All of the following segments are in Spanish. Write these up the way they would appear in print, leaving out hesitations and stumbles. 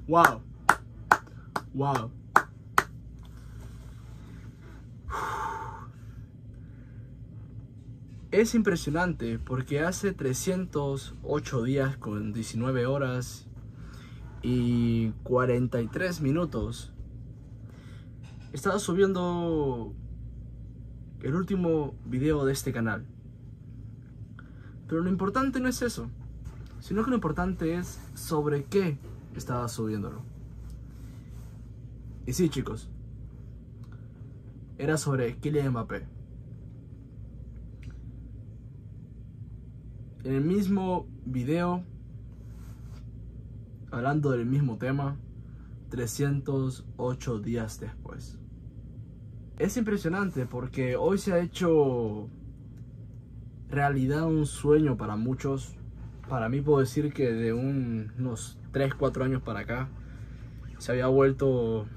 Wow. Wow. Es impresionante porque hace 308 días con 19 horas y 43 minutos estaba subiendo el último video de este canal. Pero lo importante no es eso, sino que lo importante es sobre qué estaba subiéndolo. Y sí, chicos, era sobre Kylian Mbappé. En el mismo video, hablando del mismo tema, 308 días después. Es impresionante porque hoy se ha hecho realidad un sueño para muchos. Para mí puedo decir que de unos 3-4 años para acá se había vuelto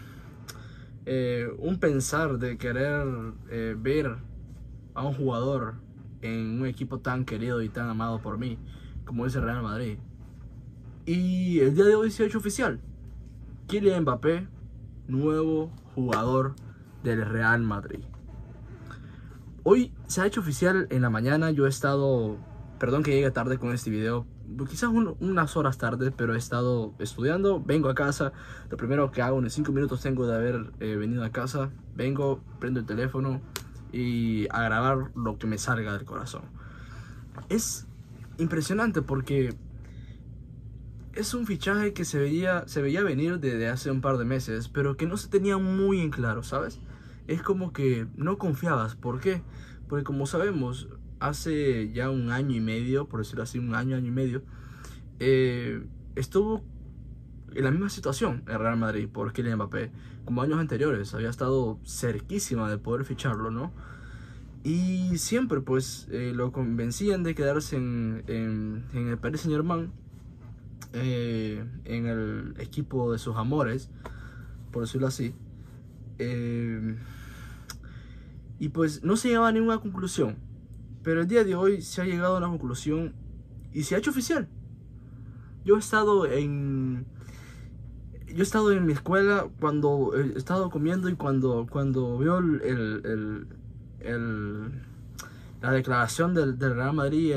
un pensar de querer ver a un jugador en un equipo tan querido y tan amado por mí como es el Real Madrid. Y el día de hoy se ha hecho oficial: Kylian Mbappé, nuevo jugador del Real Madrid. Hoy se ha hecho oficial en la mañana. Yo he estado, perdón que llegue tarde con este video, quizás unas horas tarde, pero he estado estudiando. Vengo a casa, lo primero que hago, en 5 minutos tengo de haber venido a casa, vengo, prendo el teléfono y a grabar lo que me salga del corazón. Es impresionante porque es un fichaje que se veía venir desde hace un par de meses, pero que no se tenía muy en claro, ¿sabes? Es como que no confiabas. ¿Por qué? Porque como sabemos, hace ya un año y medio, por decirlo así, un año y medio, estuvo en la misma situación el Real Madrid por Kylian Mbappé. Como años anteriores, había estado cerquísima de poder ficharlo, ¿no? Y siempre pues lo convencían de quedarse en el Paris Saint-Germain, en el equipo de sus amores, por decirlo así. Y pues no se llegaba a ninguna conclusión. Pero el día de hoy se ha llegado a una conclusión y se ha hecho oficial. Yo he estado en mi escuela cuando he estado comiendo, y cuando veo la declaración del Real Madrid,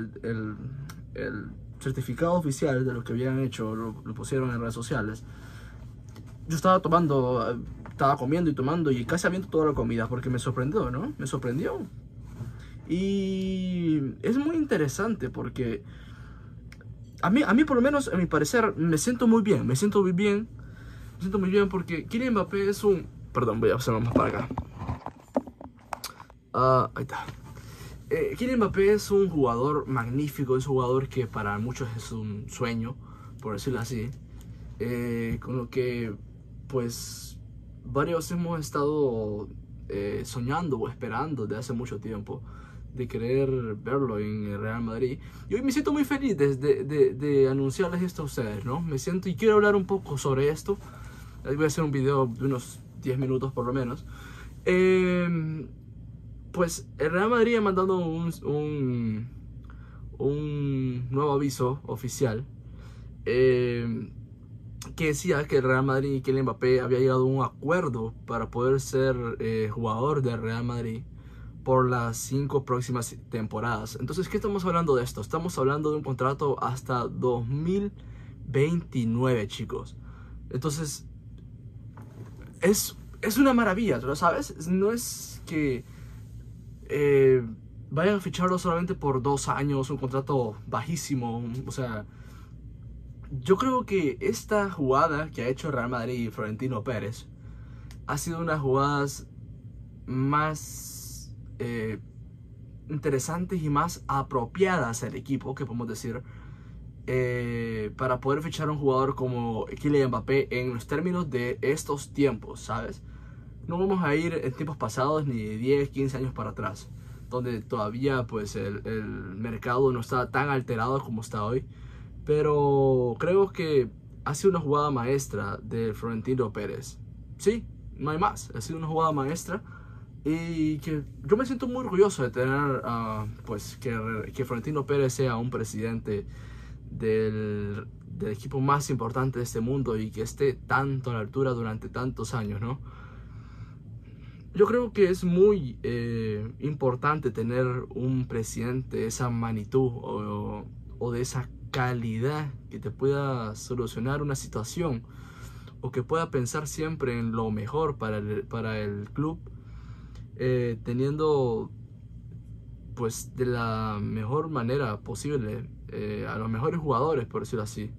el certificado oficial de lo que habían hecho, lo pusieron en redes sociales. Yo estaba comiendo y tomando y casi aviento toda la comida porque me sorprendió, ¿no? Me sorprendió. Y es muy interesante porque a mí por lo menos, a mi parecer, me siento muy bien. Me siento muy bien porque Kylian Mbappé es un... Perdón, voy a hacerlo más para acá. Ahí está. Kylian Mbappé es un jugador magnífico, es un jugador que para muchos es un sueño, por decirlo así. Con lo que, pues, varios hemos estado soñando o esperando desde hace mucho tiempo de querer verlo en el Real Madrid. Y hoy me siento muy feliz de anunciarles esto a ustedes, ¿no? Me siento y quiero hablar un poco sobre esto. Voy a hacer un video de unos 10 minutos por lo menos. Pues el Real Madrid ha mandado un nuevo aviso oficial que decía que el Real Madrid y Kylian Mbappé había llegado a un acuerdo para poder ser jugador del Real Madrid por las 5 próximas temporadas. Entonces, ¿qué estamos hablando de esto? Estamos hablando de un contrato hasta 2029, chicos. Entonces, es una maravilla, ¿lo sabes? No es que vayan a ficharlo solamente por 2 años, un contrato bajísimo. O sea, yo creo que esta jugada que ha hecho el Real Madrid y Florentino Pérez ha sido una de las jugadas más interesantes y más apropiadas al equipo, que podemos decir, para poder fichar a un jugador como Kylian Mbappé en los términos de estos tiempos, ¿sabes? No vamos a ir en tiempos pasados ni 10, 15 años para atrás, donde todavía pues el mercado no está tan alterado como está hoy. Pero creo que ha sido una jugada maestra de Florentino Pérez. Sí, no hay más. Ha sido una jugada maestra y que yo me siento muy orgulloso de tener pues que Florentino Pérez sea un presidente del equipo más importante de este mundo y que esté tanto a la altura durante tantos años, ¿no? Yo creo que es muy importante tener un presidente de esa magnitud o de esa calidad que te pueda solucionar una situación o que pueda pensar siempre en lo mejor para el club, teniendo pues de la mejor manera posible a los mejores jugadores, por decirlo así.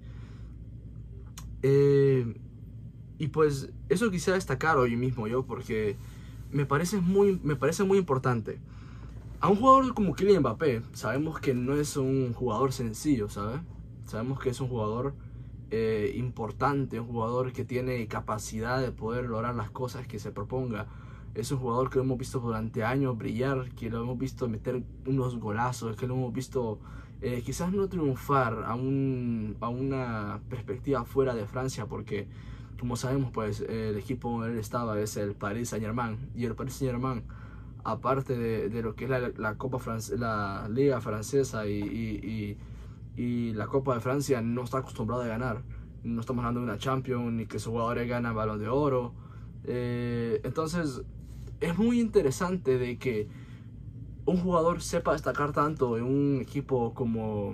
Y pues eso quisiera destacar hoy mismo yo, porque me parece muy importante. A un jugador como Kylian Mbappé, sabemos que no es un jugador sencillo, ¿sabes? Sabemos que es un jugador importante, un jugador que tiene capacidad de poder lograr las cosas que se proponga. Es un jugador que lo hemos visto durante años brillar, que lo hemos visto meter unos golazos, que lo hemos visto quizás no triunfar a una perspectiva fuera de Francia, porque como sabemos pues el equipo donde él estaba es el Paris Saint-Germain, y el Paris Saint-Germain, aparte de lo que es la Liga Francesa y la Copa de Francia, no está acostumbrado a ganar. No estamos hablando de una Champions ni que sus jugadores ganan Balón de Oro. Entonces es muy interesante de que un jugador sepa destacar tanto en un equipo como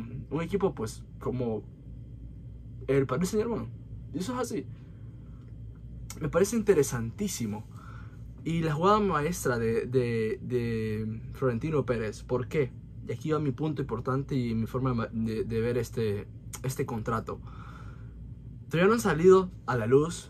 el Paris Saint-Germain. Y eso es así. Me parece interesantísimo. Y la jugada maestra de Florentino Pérez, ¿por qué? Y aquí va mi punto importante y mi forma de ver este contrato. Todavía no han salido a la luz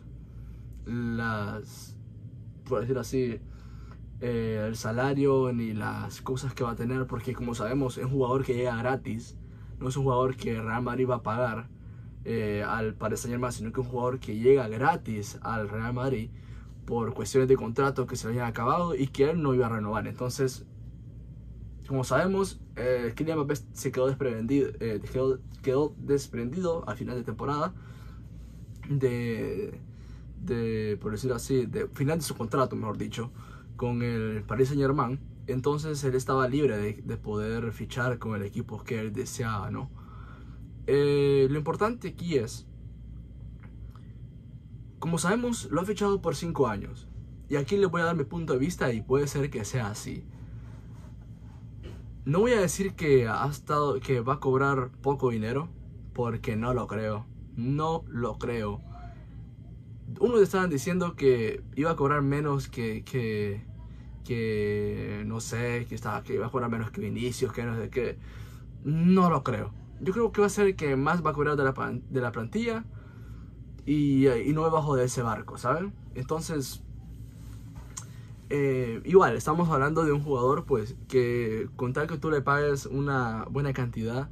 por decir así, el salario ni las cosas que va a tener, porque como sabemos es un jugador que llega gratis, no es un jugador que Real Madrid va a pagar al Paris Saint-Germain, sino que es un jugador que llega gratis al Real Madrid por cuestiones de contrato que se le habían acabado y que él no iba a renovar. Entonces, como sabemos, Kylian Mbappé se quedó desprendido al final de temporada por decirlo así, de final de su contrato, mejor dicho, con el Paris Saint-Germain. Entonces él estaba libre de poder fichar con el equipo que él deseaba, ¿no? Lo importante aquí es, como sabemos, lo ha fichado por 5 años. Y aquí le voy a dar mi punto de vista y puede ser que sea así. No voy a decir que va a cobrar poco dinero, porque no lo creo. No lo creo. Unos estaban diciendo que iba a cobrar menos que no sé, que iba a cobrar menos que Vinicius, que no sé qué. No lo creo. Yo creo que va a ser el que más va a cobrar de la plantilla y no debajo de ese barco, ¿saben? Entonces, igual, estamos hablando de un jugador pues que con tal que tú le pagues una buena cantidad,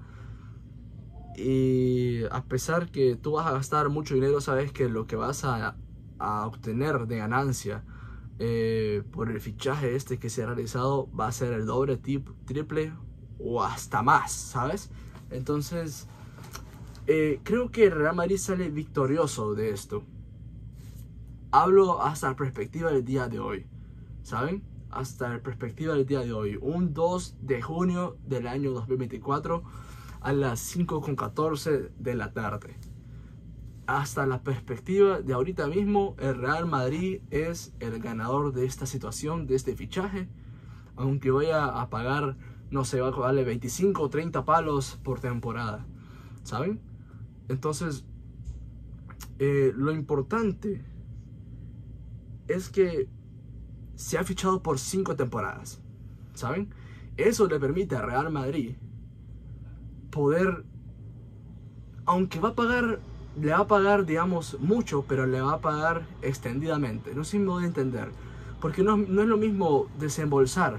y a pesar que tú vas a gastar mucho dinero, sabes que lo que vas a obtener de ganancia por el fichaje que se ha realizado va a ser el doble, triple o hasta más, ¿sabes? Entonces creo que el Real Madrid sale victorioso de esto. Hablo hasta la perspectiva del día de hoy, ¿saben? Hasta la perspectiva del día de hoy, un 2 de junio del año 2024 a las 5:14 de la tarde. Hasta la perspectiva de ahorita mismo, el Real Madrid es el ganador de esta situación, de este fichaje. Aunque vaya a pagar, no sé, va a cobrarle 25 o 30 palos por temporada, ¿saben? Entonces, lo importante es que se ha fichado por 5 temporadas, ¿saben? Eso le permite a Real Madrid poder, aunque le va a pagar, digamos, mucho, pero le va a pagar extendidamente. No sé si me voy a entender, porque no es lo mismo desembolsar,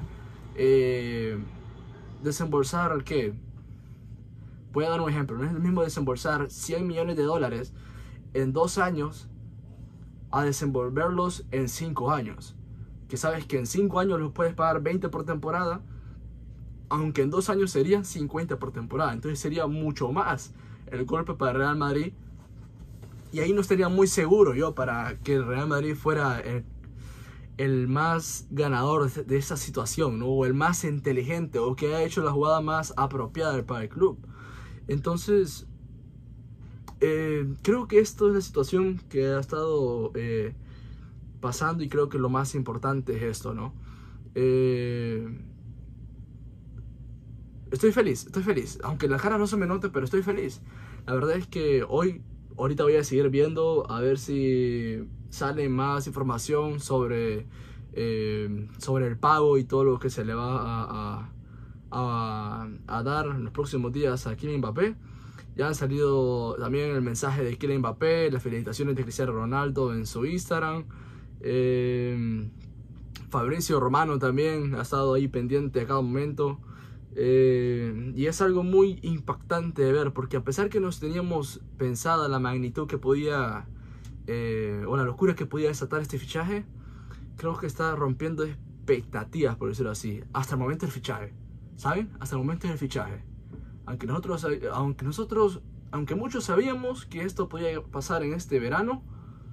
¿qué? Voy a dar un ejemplo. No es lo mismo desembolsar 100 millones de dólares en 2 años a desenvolverlos en 5 años. Que sabes que en 5 años los puedes pagar 20 por temporada, aunque en 2 años serían 50 por temporada. Entonces sería mucho más el golpe para el Real Madrid. Y ahí no estaría muy seguro yo para que el Real Madrid fuera el más ganador de esa situación, ¿no? O el más inteligente, o que haya hecho la jugada más apropiada para el club. Entonces, creo que esto es la situación que ha estado pasando, y creo que lo más importante es esto, ¿no? Estoy feliz, aunque la cara no se me note, pero estoy feliz. La verdad es que ahorita voy a seguir viendo a ver si sale más información sobre el pago y todo lo que se le va a dar en los próximos días a Kylian Mbappé. Ya han salido también el mensaje de Kylian Mbappé, las felicitaciones de Cristiano Ronaldo en su Instagram. Fabrizio Romano también ha estado ahí pendiente a cada momento. Y es algo muy impactante de ver, porque a pesar que nos teníamos pensada la magnitud que podía o la locura que podía desatar este fichaje, creo que está rompiendo expectativas, por decirlo así, hasta el momento del fichaje, ¿saben? Hasta el momento del fichaje, aunque muchos sabíamos que esto podía pasar en este verano,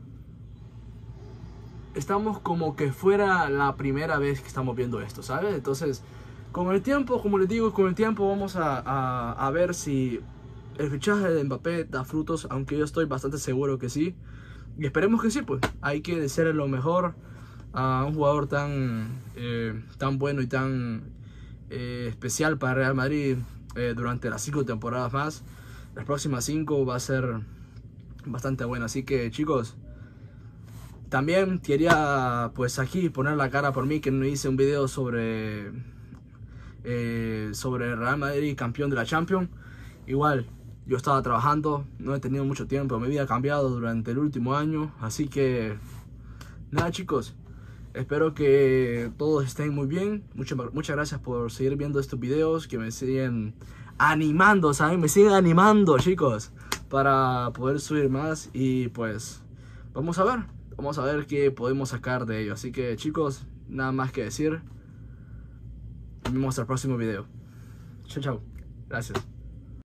estamos como que fuera la primera vez que estamos viendo esto, ¿sabes? Entonces, con el tiempo, como les digo, con el tiempo vamos a ver si el fichaje de Mbappé da frutos, aunque yo estoy bastante seguro que sí. Y esperemos que sí, pues. Hay que desearle lo mejor a un jugador tan bueno y tan especial para Real Madrid durante las 5 temporadas más. Las próximas 5 va a ser bastante buena. Así que, chicos, también quería pues aquí poner la cara por mí, que no hice un video sobre Real Madrid campeón de la Champions. Igual yo estaba trabajando, no he tenido mucho tiempo, mi vida ha cambiado durante el último año, así que nada, chicos, espero que todos estén muy bien. Muchas gracias por seguir viendo estos videos, que me siguen animando, ¿saben? Me siguen animando, chicos, para poder subir más. Y pues vamos a ver qué podemos sacar de ello. Así que, chicos, nada más que decir. Nos vemos en el próximo video. Chao, chao. Gracias.